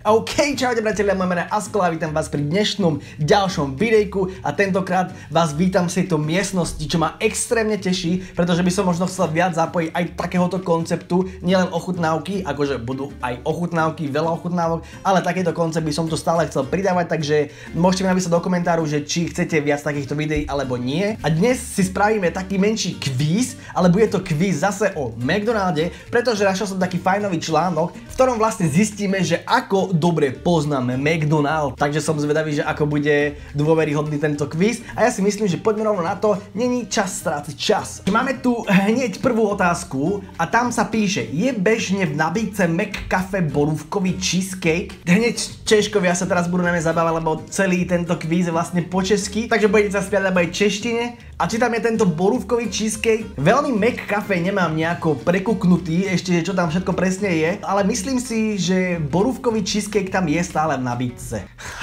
OK, čaute priatelia, moje meno je Askol a vítam vás pri dnešnom ďalšom videjku a tentokrát vás vítam z tejto miestnosti, čo ma extrémne teší, pretože by som možno chcel viac zapojiť aj takéhoto konceptu, nielen ochutnávky, akože budú aj ochutnávky, veľa ochutnávok, ale takýto koncept by som tu stále chcel pridávať, takže môžete mi napísať do komentáru, že či chcete viac takýchto videí alebo nie. A dnes si spravíme taký menší kvíz, ale bude to kvíz zase o McDonalde, pretože našiel som taký fajnový článok, v ktorom vlastne zistíme, že ako dobre poznáme McDonald. Takže som zvedavý, že ako bude dôveryhodný tento kvíz. A ja si myslím, že poďme rovno na to, není čas strácať čas. Máme tu hneď prvú otázku a tam sa píše: je bežne v nabídce McCafe borúvkový cheesecake? Hneď Češkovia sa teraz budú na mňa zabávať, lebo celý tento kvíz je vlastne po česky, takže budete sa spiať aj v češtine. A či tam je tento borúvkový cheesecake? Veľmi McCafe nemám nejako prekuknutý, ešte čo tam všetko presne je, ale myslím si, že borúvkový cheesecake tam je stále v nabídce.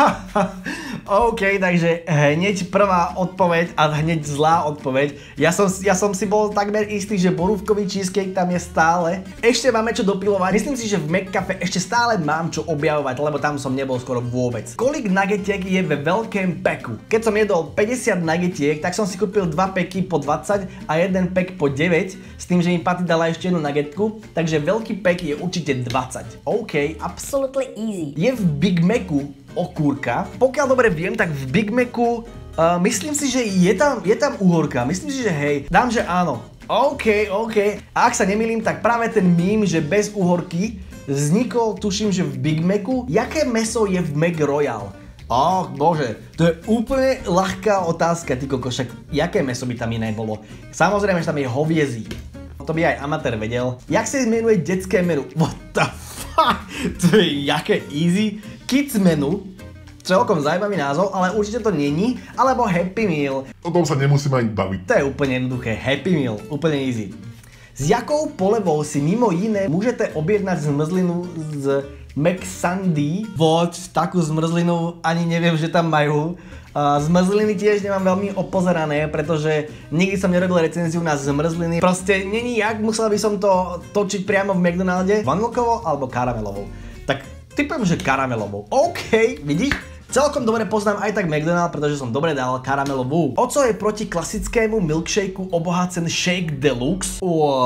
OK, takže hneď prvá odpoveď a hneď zlá odpoveď. Ja som si bol takmer istý, že borúvkový cheesecake tam je stále. Ešte máme čo dopilovať. Myslím si, že v McCafe ešte stále mám čo objavovať, lebo tam som nebol skoro vôbec. Koľk nugetiek je ve veľkém peku? Keď som jedol 50 nugetiek, tak som si kúpil 2 peky po 20 a 1 pek po 9, s tým, že mi Patty dala ešte jednu nuggetku, takže veľký pek je určite 20. OK. Absolutely easy. Je v Big Macu okúrka? Pokiaľ dobre viem, tak v Big Macu myslím si, že je tam uhorka. Myslím si, že hej. Dám, že áno. OK. A ak sa nemýlim, tak práve ten mím, že bez uhorky vznikol, tuším, že v Big Macu. Jaké mäso je v McRoyal? Bože, to je úplne ľahká otázka, ty koko, však jaké mäso by tam iné bolo? Samozrejme, že tam je hoviezí. To by aj amatér vedel. Jak sa menuje detské menu? What the fuck? To je jaké easy? Kids menu? Celkom zaujímavý názov, ale určite to není. Alebo Happy Meal. O tom sa nemusíme ani baviť. To je úplne jednoduché. Happy Meal. Úplne easy. S jakou polevou si mimo iné môžete objednať zmrzlinu z McSunday? Takú zmrzlinu ani neviem, že tam majú. Zmrzliny tiež nemám veľmi opozerané, pretože nikdy som nerobil recenziu na zmrzliny. Proste není jak, musel by som to točiť priamo v McDonalde. Vanilkovou alebo karamelovou? Tak typujem, že karamelovou. OK, vidíš? Celkom dobre poznám aj tak McDonald, pretože som dobre dal karamelovú. O co je proti klasickému milkshakeu obohacený Shake Deluxe?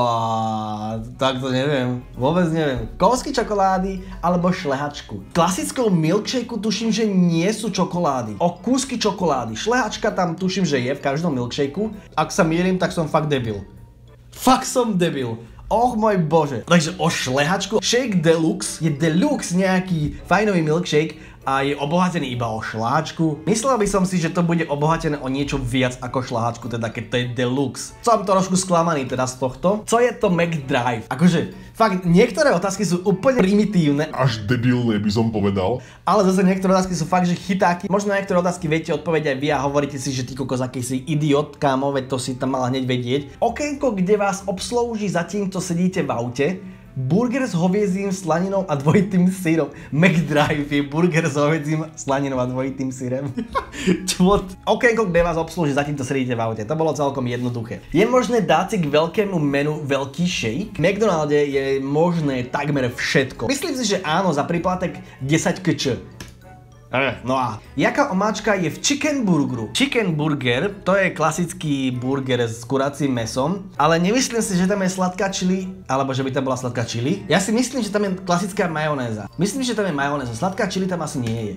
Tak to neviem. Vôbec neviem. Kousky čokolády alebo šlehačku? V klasickom milkshakeu tuším, že nie sú čokolády. O kúsky čokolády. Šlehačka tam tuším, že je v každom milkshakeu. Ak sa mýlim, tak som fakt debil. Fakt som debil. Och môj bože. Takže o šlehačku. Shake Deluxe je deluxe nejaký fajnový milkshake a je obohatený iba o šláčku. Myslel by som si, že to bude obohatené o niečo viac ako šláčku, teda keď to je deluxe. Som trošku sklamaný teda z tohto. Co je to McDrive? Akože, fakt, niektoré otázky sú úplne primitívne. Až debilné by som povedal. Ale zase niektoré otázky sú fakt, že chytáky. Možno na niektoré otázky viete odpovedať aj vy a hovoríte si, že ty kokos, aký si idiot, kámo, veď to si tam mal hneď vedieť. Okienko, kde vás obslouží zatímco sedíte v aute. Burger s hoviezím, slaninou a dvojitým syrom. McDrive je burger s hoviezím, slaninou a dvojitým syrem. Okienko, kde vás obslúži, zatímto sedíte v aute. To bolo celkom jednoduché. Je možné dať si k veľkému menu veľký shake? V McDonalde je možné takmer všetko. Myslím si, že áno, za príplatek 10 kč. No a jaká omáčka je v chicken burgeru? Chicken burger, to je klasický burger s kuracím mesom, ale nemyslím si, že tam je sladká chili, alebo že by tam bola sladká chili. Ja si myslím, že tam je klasická majonéza. Myslím, že tam je majonéza, sladká chili tam asi nie je.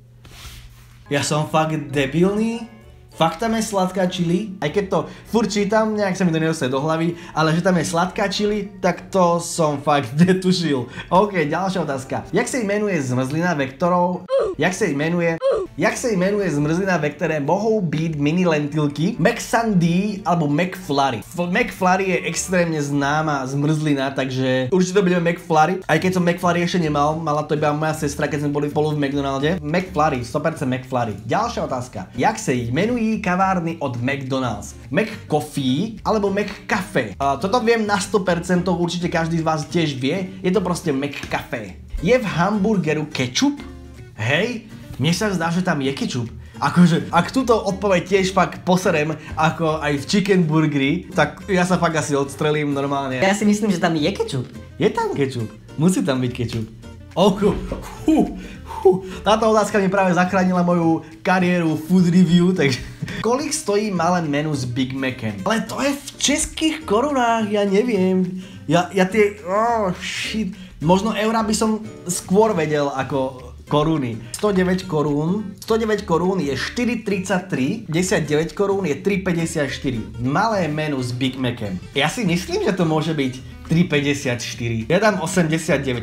Ja som fakt debilný. Fakt tam je sladká chili, aj keď to furt čítam, nejak sa mi to nedostane do hlavy, ale že tam je sladká chili, tak to som fakt netušil. OK, ďalšia otázka. Jak sa menuje zmrzlina, ve ktorou... Jak sa menuje zmrzlina, ve ktoré mohou byť mini lentilky? McSunday alebo McFlurry. McFlurry je extrémne známa zmrzlina, takže určite to bude McFlurry. Aj keď som McFlurry ešte nemal, mala to iba moja sestra, keď sme boli spolu v McDonalde. McFlurry, 100% McFlurry. Ďalšia otázka. Jak sa menuje kavárny od McDonald's? McCoffee alebo McCafe? Toto viem na 100%, určite každý z vás tiež vie. Je to proste McCafe. Je v hamburgeru kečup? Hej, mne sa zdá, že tam je kečup. Akože, ak túto odpoveď tiež fakt poserem, ako aj v chicken burgeri, tak ja sa fakt asi odstrelím normálne. Ja si myslím, že tam je kečup. Je tam kečup. Musí tam byť kečup. Táto otázka mi práve zachránila moju kariéru food review, takže... Kolik stojí malé menu s Big Macem? Ale to je v českých korunách, ja neviem. Ja tie... Oh, shit. Možno eurá by som skôr vedel ako koruny. 109 korún je 4,33, 19 korún je 3,54. Malé menu s Big Macem. Ja si myslím, že to môže byť 3,54. Ja dám 89.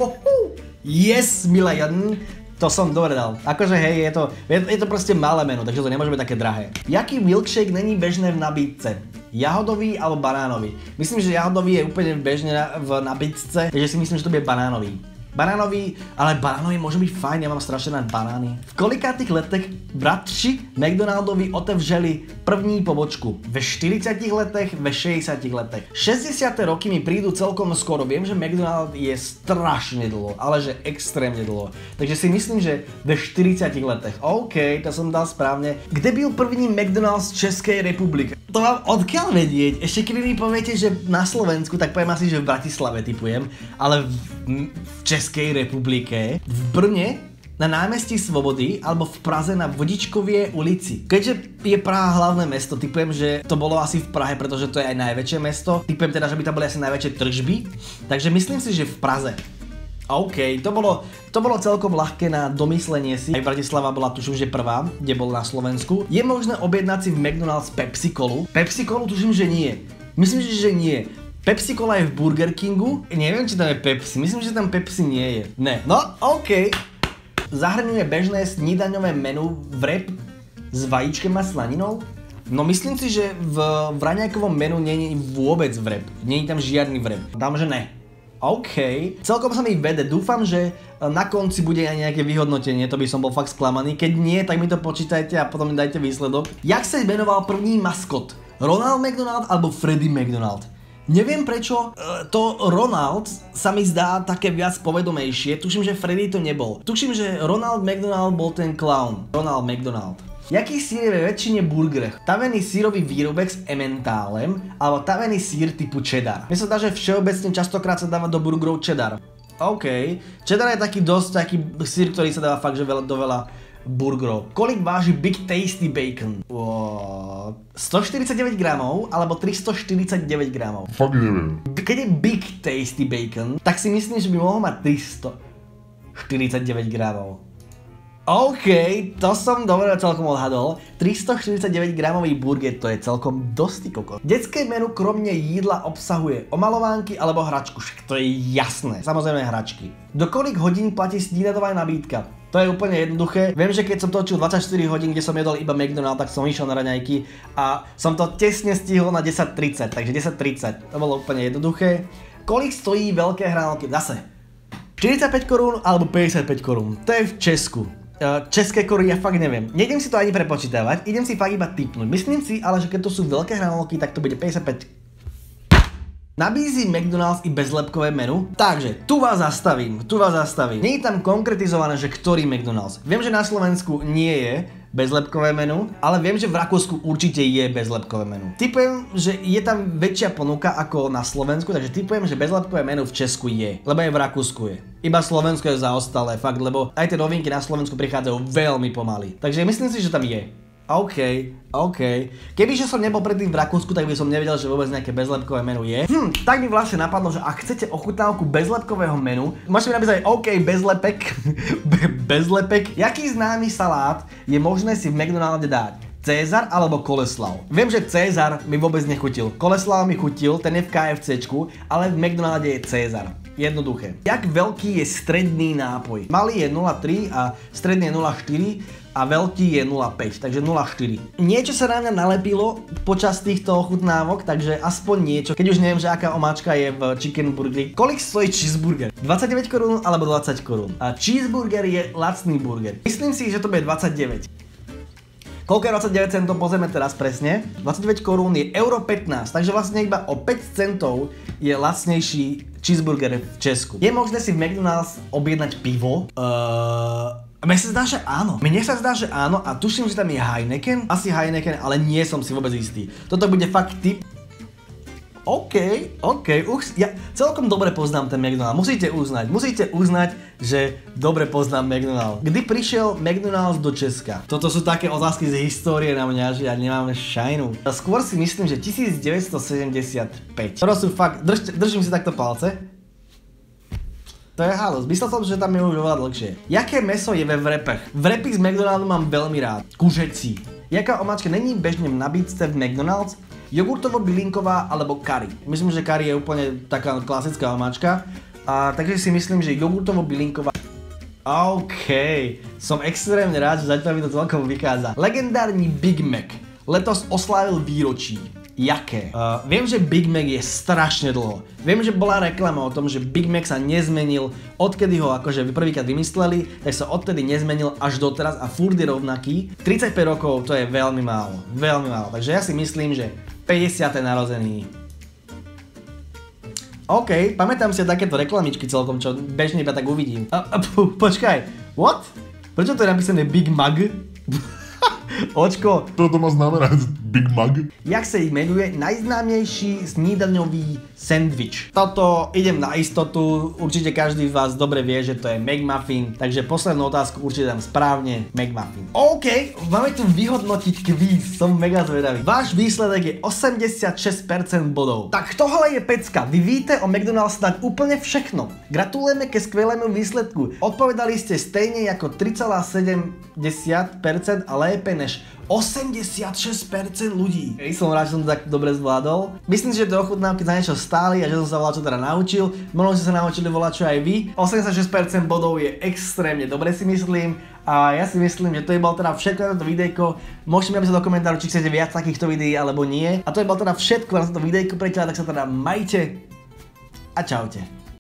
Yes, milé Jan. To som dobre dal. Akože hej, je to proste malé menu, takže to nemôže byť také drahé. Jaký milkshake není bežné v nabídce? Jahodový alebo banánový? Myslím, že jahodový je úplne bežne v nabídce, takže si myslím, že to bude banánový. Ale banánový môže byť fajn, ja mám strašne rád banány. V kolikátých letech bratři McDonaldovi otevřeli první pobočku? Ve 40 letech, ve 60 letech. 60. roky mi prídu celkom skoro, viem, že McDonald je strašne dlho, ale že extrémne dlho. Takže si myslím, že ve 40 letech. OK, to som dal správne. Kde byl první McDonald's v Českej republike? To mám odkiaľ vedieť? Ešte keby mi poviete, že na Slovensku, tak poviem asi, že v Bratislave typujem, ale v Českej republike, v Brne, na námestí Svobody alebo v Praze na Vodičkovie ulici. Keďže je Praha hlavné mesto, typujem, že to bolo asi v Prahe, pretože to je aj najväčšie mesto. Typujem teda, že by tam boli asi najväčšie tržby, takže myslím si, že v Praze. OK, to bolo celkom ľahké na domyslenie si. Aj Bratislava bola tuším, že prvá, kde bol na Slovensku. Je možné objednať si v McDonald's Pepsi Colu? Pepsi Colu tuším, že nie. Myslím, že nie. Pepsi Cola je v Burger Kingu. Neviem, či tam je Pepsi. Myslím, že tam Pepsi nie je. Ne. No, OK. Zahrňuje bežné snídaňové menu wrap s vajíčkem a slaninou? No myslím si, že v raňajkovom menu nie je vôbec wrap. Nie je tam žiadny wrap. Dám, že ne. OK, celkom sa mi vede, dúfam, že na konci bude aj nejaké vyhodnotenie, to by som bol fakt sklamaný, keď nie, tak mi to počítajte a potom mi dajte výsledok. Jak sa menoval první maskot? Ronald McDonald alebo Freddy McDonald? Neviem prečo, to Ronald sa mi zdá také viac povedomejšie, tuším, že Freddy to nebol. Tuším, že Ronald McDonald bol ten clown. Ronald McDonald. Jaký sír je ve väčšine burgerech? Tavený sírový výrobek s ementálem alebo tavený sír typu cheddar? Mne sa zdá, že všeobecne častokrát sa dáva do burgerov cheddar. OK. Cheddar je taký sír, ktorý sa dáva fakt, že do veľa burgerov. Kolik váži Big Tasty Bacon? 149 gramov alebo 349 gramov? Fakt neviem. Keď je Big Tasty Bacon, tak si myslím, že by mohol mať 349 gramov. OK, to som dobre celkom odhadol. 349 gramový burger, to je celkom dosť kokos. Detské menu kromne jídla obsahuje omalovánky alebo hračku, však to je jasné. Samozrejme hračky. Do kolik hodín platí snídadová nabídka? To je úplne jednoduché. Viem, že keď som točil 24 hodín, kde som jedol iba McDonald, tak som išiel na raňajky a som to tesne stihol na 10:30, takže 10:30. To bolo úplne jednoduché. Kolik stojí veľké hranolky? Zase 45 korún alebo 55 korún. To je v Česku. České koruny ja fakt neviem. Nejdem si to ani prepočítavať, idem si fakt iba tipnúť. Myslím si, ale že keď to sú veľké hranolky, tak to bude 55. Nabízí McDonald's i bezlepkové menu? Takže, tu vás zastavím. Nie je tam konkretizované, že ktorý McDonald's. Viem, že na Slovensku nie je bezlepkové menu, ale viem, že v Rakúsku určite je bezlepkové menu. Tipujem, že je tam väčšia ponuka ako na Slovensku, takže tipujem, že bezlepkové menu v Česku je, lebo aj v Rakúsku je. Iba Slovensko je zaostalé, fakt, lebo aj tie novinky na Slovensku prichádzajú veľmi pomaly. Takže myslím si, že tam je. OK. Kebyže som nebol predtým v Rakúsku, tak by som nevedel, že vôbec nejaké bezlepkové menu je. Tak mi vlastne napadlo, že ak chcete ochutnávku bezlepkového menu, môžete mi napísať OK, bezlepek. Bezlepek. Jaký známy salát je možné si v McDonalde dať? Cézar alebo Koleslav? Viem, že Cézar mi vôbec nechutil. Koleslav mi chutil, ten je v KFCčku, ale v McDonalde je Cézar. Jednoduché. Jak veľký je stredný nápoj? Malý je 0,3 a stredný je 0,4 a veľký je 0,5, takže 0,4. Niečo sa na mňa nalepilo počas týchto ochutnávok, takže aspoň niečo. Keď už neviem, že aká omáčka je v chicken burgeri. Kolik stojí cheeseburger? 29 korún alebo 20 korún? A cheeseburger je lacný burger. Myslím si, že to bude 29. Koľko je 29 centov, pozrieme teraz presne. 29 korún je euro 15, takže vlastne iba o 5 centov je lacnejší cheeseburger v Česku. Je možné si v McDonald's objednať pivo? Mne sa zdá, že áno a tuším, že tam je Heineken. Asi Heineken, ale nie som si vôbec istý. Toto bude fakt tip. OK, ja celkom dobre poznám ten McDonald's, musíte uznať, že dobre poznám McDonald's. Kdy prišiel McDonald's do Česka? Toto sú také otázky z histórie na mňa, že ja nemám šajnu. Skôr si myslím, že 1975. To sú fakt, držím si takto palce. To je halus, myslel som, že tam je už oveľa dlhšie. Jaké meso je ve wrapech? Wrapy z McDonald's mám veľmi rád. Kuřecí. Jaká omáčka není bežne v nabídce v McDonald's? Jogurtovo-bylinková alebo curry. Myslím, že curry je úplne taká klasická omáčka. Takže si myslím, že jogurtovo-bylinková. OK, som extrémne rád, že zatiaľ mi to celkom vychádza. Legendárny Big Mac letos oslávil výročí. Jaké? Viem, že Big Mac je strašne dlho. Viem, že bola reklama o tom, že Big Mac sa nezmenil, odkedy ho akože prvýkrát vymysleli, tak sa odtedy nezmenil až doteraz a furt je rovnaký. 35 rokov to je veľmi málo, takže ja si myslím, že 50. narodeniny. OK, pamätám si takéto reklamičky celkom, čo bežne iba tak uvidím. Počkaj, what? Prečo to je napísané Big Mac? Očko. Toto má znamenať Big Mac. Jak sa ich menuje najznámejší snídaňový sendvič? Toto idem na istotu, určite každý z vás dobre vie, že to je McMuffin, takže poslednú otázku určite dám správne, McMuffin. OK, máme tu vyhodnotiť kvíz, som mega zvedavý. Váš výsledek je 86% bodov. Tak tohle je pecka, vy víte o McDonald's snad úplne všechno. Gratulujeme ke skvelému výsledku. Odpovedali ste stejne ako 3,7% a lépe než 86% ľudí. Som rád, že som to tak dobre zvládol. Myslím si, že to ochutnávky za niečo stáli a že som sa voľačo teda naučil. Možno ste sa naučili voľačo aj vy. 86% bodov je extrémne dobre, si myslím. A ja si myslím, že to je bolo teda všetko na toto videjko. Môžete mi napísať do komentáru, či chcete viac takýchto videí alebo nie. A to je bolo teda všetko na toto videjko, priateľa, tak sa teda majte a čaute.